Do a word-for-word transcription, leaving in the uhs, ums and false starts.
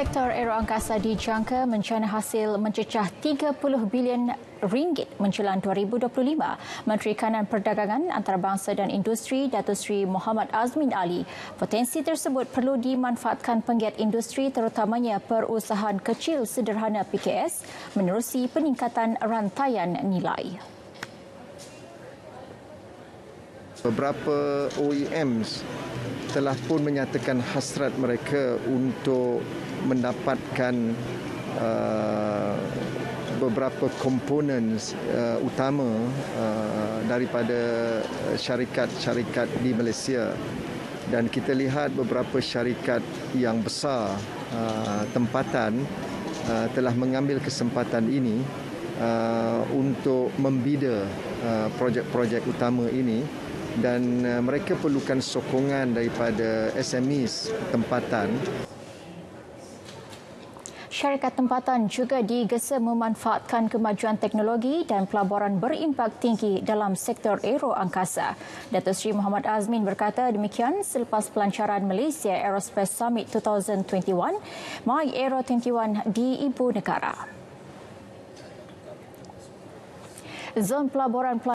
Sektor aeroangkasa dijangka mencana hasil mencecah tiga puluh bilion ringgit menjelang dua ribu dua puluh lima. Menteri Kanan Perdagangan Antarabangsa dan Industri Datuk Seri Muhammad Azmin Ali. Potensi tersebut perlu dimanfaatkan penggiat industri terutamanya perusahaan kecil sederhana P K S menerusi peningkatan rantaian nilai. Beberapa O E Ms telah pun menyatakan hasrat mereka untuk mendapatkan uh, beberapa komponen uh, utama uh, daripada syarikat-syarikat di Malaysia, dan kita lihat beberapa syarikat yang besar uh, tempatan uh, telah mengambil kesempatan ini uh, untuk membida uh, projek-projek utama ini, dan uh, mereka perlukan sokongan daripada S M Es tempatan. Syarikat tempatan juga digesa memanfaatkan kemajuan teknologi dan pelaburan berimpak tinggi dalam sektor aeroangkasa. Datuk Seri Muhammad Azmin berkata demikian selepas pelancaran Malaysia Aerospace Summit dua ribu dua puluh satu, My Aero dua puluh satu di Ibu Negara. Zon pelaburan